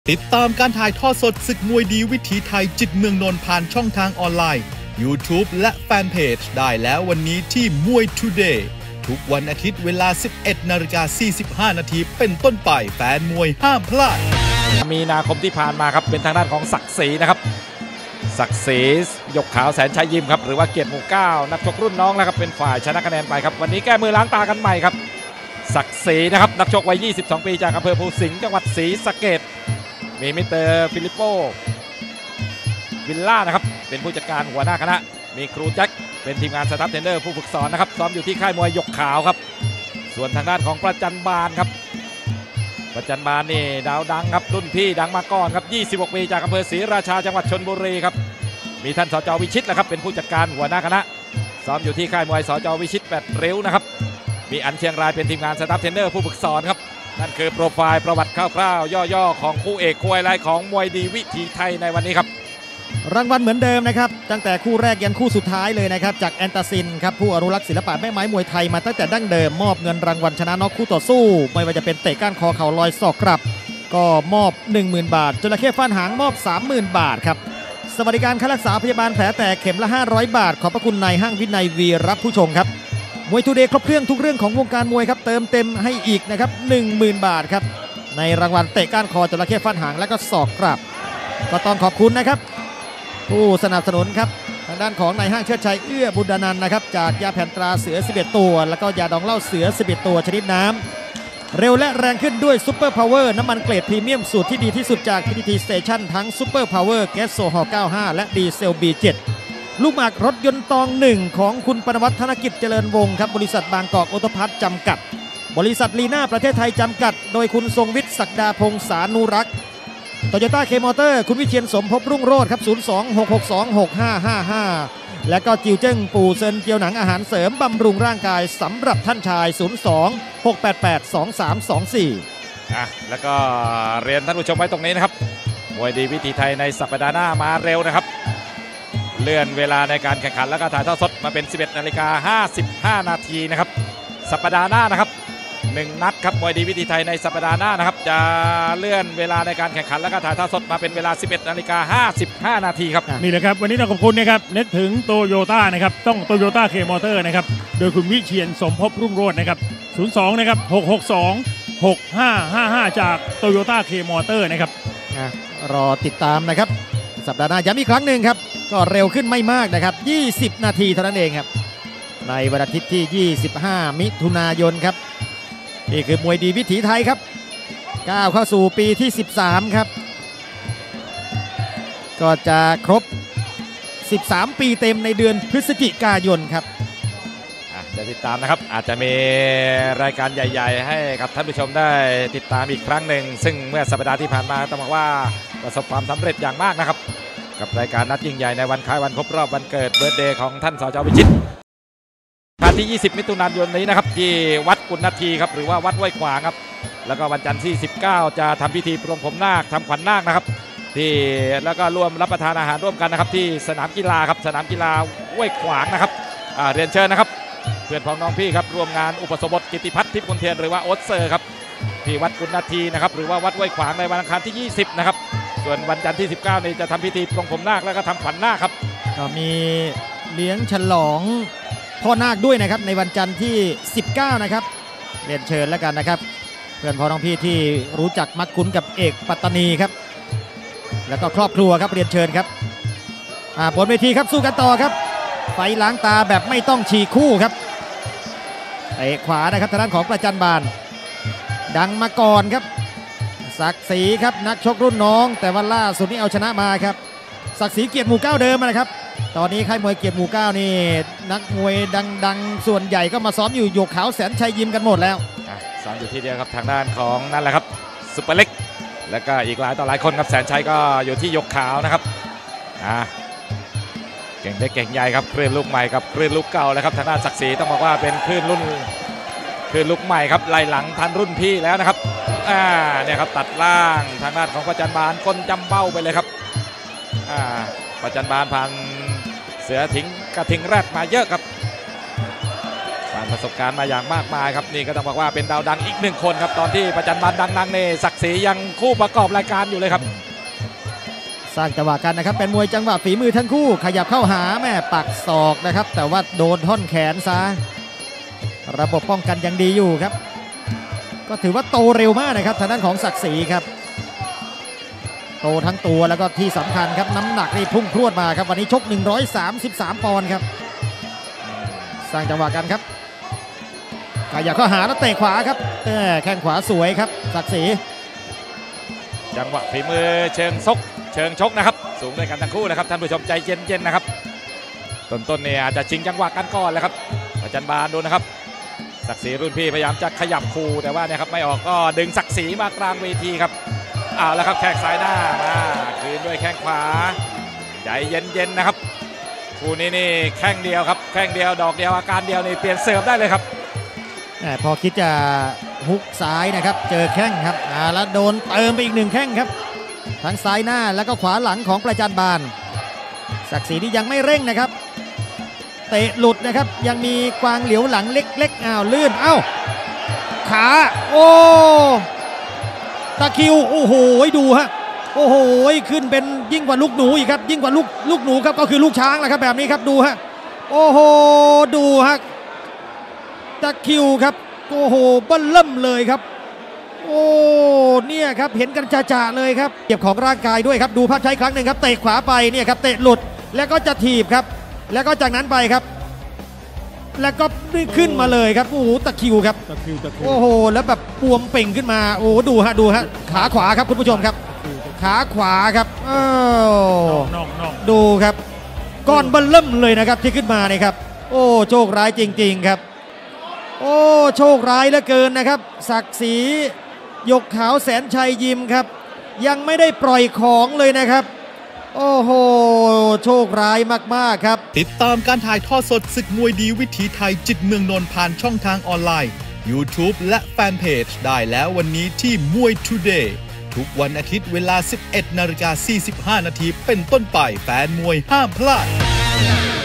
ติดตามการถ่ายทอดสดศึกมวยดีวิถีไทยจิตเมืองนนท์ผ่านช่องทางออนไลน์ YouTube และแฟนเพจได้แล้ววันนี้ที่มวย Today ทุกวันอาทิตย์เวลา 11:45 นาทีเป็นต้นไปแฟนมวยห้ามพลาดมีนาคมที่ผ่านมาครับเป็นทางด้านของศักดิ์ศรีนะครับศักดิ์ศรีหยกขาวแสนชัยยิมครับหรือว่าเกียรติหมู่9นักชกรุ่นน้องนะครับเป็นฝ่ายชนะคะแนนไปครับวันนี้แก้มือล้างตากันใหม่ครับศักดิ์ศรีนะครับนักชกวัย22 ปีจากอำเภอภูสิงห์จังหวัดศรีสะเกษมีมิสเตอร์ฟิลิปโปวิลล่านะครับเป็นผู้จัดการหัวหน้าคณะมีครูแจ็คเป็นทีมงานสตาฟเทรนเนอร์ผู้ฝึกสอนนะครับซ้อมอยู่ที่ค่ายมวยหยกขาวครับส่วนทางด้านของประจันบานครับประจันบานนี่ดาวดังครับรุ่นพี่ดังมาก่อนครับ26 ปีจากอำเภอศรีราชาจังหวัดชลบุรีครับมีท่านสจ.วิชิตแหละครับเป็นผู้จัดการหัวหน้าคณะซ้อมอยู่ที่ค่ายมวยสจ.วิชิต8 ริ้วนะครับมีอันเชียงรายเป็นทีมงานสตาฟเทรนเนอร์ผู้ฝึกสอนครับนั่นคือโปรไฟล์ประวัติคร่าวๆย่อๆของคู่เอกคู่ไฮไลท์ของมวยดีวิถีไทยในวันนี้ครับรางวัลเหมือนเดิมนะครับตั้งแต่คู่แรกยันคู่สุดท้ายเลยนะครับจากแอนตาซินครับผู้อนุรักษ์ศิลปะแม่ไม้มวยไทยมาตั้งแต่ดั้งเดิมมอบเงินรางวัลชนะน็อกคู่ต่อสู้ไม่ว่าจะเป็นเตะก้านคอเข่าลอยศอกกลับก็มอบ 10,000 บาทจระเข้ฟาดหางมอบ 30,000 บาทครับสวัสดิการค่ารักษาพยาบาลแผลแตกเข็มละ500 บาทขอบพระคุณนายห้างวินัยวีรับผู้ชมครับมวยทูเดย์ครบเครื่องทุกเรื่องของวงการมวยครับเติมเต็มให้อีกนะครับ 10,000 บาทครับในรางวัลเตะก้านคอจระเข้ฟาดหางและก็ศอกกลับก็ต้องขอบคุณนะครับผู้สนับสนุนครับทางด้านของนายห้างเชิดชัยเอื้อบุญนันท์นะครับจากยาแผ่นตราเสือ11 ตัวแล้วก็ยาดองเหล้าเสือ11 ตัวชนิดน้ำเร็วและแรงขึ้นด้วยซุปเปอร์พาวเวอร์น้ำมันเกรดพรีเมียมสูตรที่ดีที่สุดจาก PTT Station ทั้งซุปเปอร์พาวเวอร์แก๊สโซฮอล์95และดีเซล B7 ลูกหมากรถยนต์ตอง1ของคุณปนวัฒน์ธนกิจเจริญวงศ์ครับบริษัทบางกอกออโตพาร์ทจำกัดบริษัทลีน่าประเทศไทยจำกัดโดยคุณทรงวิทย์ศักดาพงษานุรักษ์โตโยต้าเคมอเตอร์คุณวิเชียรสมภพรุ่งโรจน์ครับ02-662-6555และก็จิวเจิ้งปูเซินเจียวหนังอาหารเสริมบำรุงร่างกายสำหรับท่านชาย02-688-2324 แล้วก็เรียนท่านผู้ชมไว้ตรงนี้นะครับมวยดีวิถีไทยในสัปดาห์หน้ามาเร็วนะครับเลื่อนเวลาในการแข่งขันและก็ถ่ายทอดสดมาเป็น 11:55 นาทีนะครับสัปดาห์หน้านะครับ1 นัดครับมวยดีวิถีไทยในสัปดาห์หน้านะครับจะเลื่อนเวลาในการแข่งขันและก็ถ่ายทอดสดมาเป็นเวลา 11:55 นาทีครับนี่แหละครับวันนี้ต้องขอบคุณนะครับนึกถึงโตโยต้านะครับต้องโตโยต้าเคมอเตอร์นะครับโดยคุณวิเชียรสมภพรุ่งโรจน์นะครับ02นะครับ662-6555จากโตโยต้าเคมอเตอร์นะครับรอติดตามนะครับสัปดาห์หน้าย้ำอีกครั้งหนึ่งครับก็เร็วขึ้นไม่มากนะครับ20 นาทีเท่านั้นเองครับในวันอาทิตย์ที่25 มิถุนายนครับนี่คือมวยดีวิถีไทยครับก้าวเข้าสู่ปีที่13ครับก็จะครบ13 ปีเต็มในเดือนพฤศจิกายนครับจะติดตามนะครับอาจจะมีรายการใหญ่ๆให้กับท่านผู้ชมได้ติดตามอีกครั้งหนึ่งซึ่งเมื่อสัปดาห์ที่ผ่านมาต้องบอกว่าประสบความสำเร็จอย่างมากนะครับกับรายการนัดยิ่งใหญ่ในวันคล้ายวันครบรอบวันเกิดเบิร์ธเดย์ของท่านสจ.วิชิตวันที่20 มิถุนายนนี้นะครับที่วัดกุณนาทีครับหรือว่าวัดห้วยขวางครับแล้วก็วันจันทร์ที่19จะทำพิธีปรงผมนาคทำขวัญนาคนะครับที่แล้วก็ร่วมรับประทานอาหารร่วมกันนะครับที่สนามกีฬาครับสนามกีฬาห้วยขวางนะครับเรียนเชิญนะครับเพื่อนพ้องน้องพี่ครับร่วมงานอุปสมบทกิตติพัฒน์ทิพย์กุลเทียนหรือว่าโอ๊ตเซอร์ครับที่วัดกุณนาทีนะครับหรือว่าวัดห้วยขวางในวันอังคารที่20นะครับส่วนวันจันทร์ที่19นี้จะทำพิธีปรงผมนาคแล้วก็ทำขวัญนาคครับก็มีเลี้ยงฉลองพ่อนาคด้วยนะครับในวันจันทร์ที่19นะครับเรียนเชิญแล้วกันนะครับเพื่อนพ้องน้องพี่ที่รู้จักมักคุ้นกับเอกปัตตานีครับแล้วก็ครอบครัวครับเรียนเชิญครับบนเวทีครับสู้กันต่อครับไฟล้างตาแบบไม่ต้องฉีกคู่ครับเตะขวานะครับทางด้านของประจันบานดังมาก่อนครับศักดิ์ศรีครับนักชกรุ่นน้องแต่ว่าล่าสุดนี้เอาชนะมาครับศักดิ์ศรีเกียรติหมู่9เดิมนะครับตอนนี้ค่ายมวยเกียรติหมู่9นี่นักมวยดังๆส่วนใหญ่ก็มาซ้อมอยู่หยกขาวแสนชัยยิมกันหมดแล้วซ้อมอยู่ที่เดียวครับทางด้านของนั่นแหละครับซุปเปอร์เล็กแล้วก็อีกหลายต่อหลายคนครับแสนชัยก็อยู่ที่หยกขาวนะครับเก่งได้เก่งใหญ่ครับคลื่นลูกใหม่กับคลื่นลูกเก่าแล้วครับทางด้านศักดิ์ศรีต้องบอกว่าเป็นคลื่นลูกใหม่ครับไล่หลังทันรุ่นพี่แล้วนะครับเนี่ยครับตัดล่างทางด้านของประจันบานก้นจำเบ้าไปเลยครับประจันบานผ่านเสือถิงกระทิงแรดมาเยอะครับผ่านประสบการณ์มาอย่างมากมายครับนี่ก็ต้องบอกว่าเป็นดาวดังอีก1 คนครับตอนที่ประจันบานดังๆในศักดิ์ศรียังคู่ประกอบรายการอยู่เลยครับสร้างจังหวะกันนะครับเป็นมวยจังหวะฝีมือทั้งคู่ขยับเข้าหาแม่ปักศอกนะครับแต่ว่าโดนท่อนแขนซะระบบป้องกันยังดีอยู่ครับก็ถือว่าโตเร็วมากนะครับทางด้านของศักดิ์ศรีครับโตทั้งตัวแล้วก็ที่สำคัญครับน้ำหนักนี่พุ่งพรวดมาครับวันนี้ชก133 ปอนด์ครับสร้างจังหวะกันครับขยับเข้าหาแล้วเตะขวาครับแข้งขวาสวยครับศักดิ์ศรีจังหวะฝีมือเชิงชกนะครับสูงด้วยกันทั้งคู่นะครับท่านผู้ชมใจเย็นๆนะครับต้นเนี่ยอาจจะชิงจังหวะกันก่อนเลยครับประจันบานดูนะครับศักดิ์ศรีรุ่นพี่พยายามจะขยับคู่แต่ว่าเนี่ยครับไม่ออกก็ดึงศักดิ์ศรีมากลางเวทีครับเอาแล้วครับแข้งซ้ายหน้ามาคืนด้วยแข้งขวาใจเย็นๆนะครับคู่นี้นี่แข้งเดียวครับแข้งเดียวดอกเดียวอาการเดียวนี่เปลี่ยนเสิร์ฟได้เลยครับพอคิดจะฮุกซ้ายนะครับเจอแข้งครับแล้วโดนเติมไปอีก1 แข้งครับทั้งซ้ายหน้าแล้วก็ขวาหลังของประจันบานศักดิ์ศรีนี่ยังไม่เร่งนะครับเตะหลุดนะครับยังมีกวางเหลียวหลังเล็กๆลื่นขาโอ้ตะคิวโอ้โหดูฮะโอ้โหขึ้นเป็นยิ่งกว่าลูกหนูอีกครับยิ่งกว่าลูกหนูครับก็คือลูกช้างแหละครับแบบนี้ครับดูฮะโอ้โหดูฮะตะคิวครับโอ้โหเบิ้ลเริ่มเลยครับโอ้เนี่ยครับเห็นกันจ่าๆเลยครับเก็บของร่างกายด้วยครับดูภาพช้าครั้งหนึ่งครับเตะขวาไปเนี่ยครับเตะหลุดแล้วก็จะถีบครับแล้วก็จากนั้นไปครับแล้วก็ขึ้นมาเลยครับโอ้โหตะคิวครับโอ้โหแล้วแบบปวมเป่งขึ้นมาโอ้ดูฮะขาขวาครับคุณผู้ชมครับขาขวาครับดูครับก้อนเบิ้ลเริ่มเลยนะครับที่ขึ้นมาเนี่ยครับโอ้โชคร้ายจริงๆครับโอ้โชคร้ายเหลือเกินนะครับศักดิ์ศรีหยกขาวแสนชัยยิมครับยังไม่ได้ปล่อยของเลยนะครับโอ้โหโชคร้ายมากๆครับติดตามการถ่ายทอดสดศึกมวยดีวิถีไทยจิตเมืองนนท์ผ่านช่องทางออนไลน์ YouTube และแฟนเพจได้แล้ววันนี้ที่มวย Today ทุกวันอาทิตย์เวลา 11:45 น.เป็นต้นไปแฟนมวยห้ามพลาด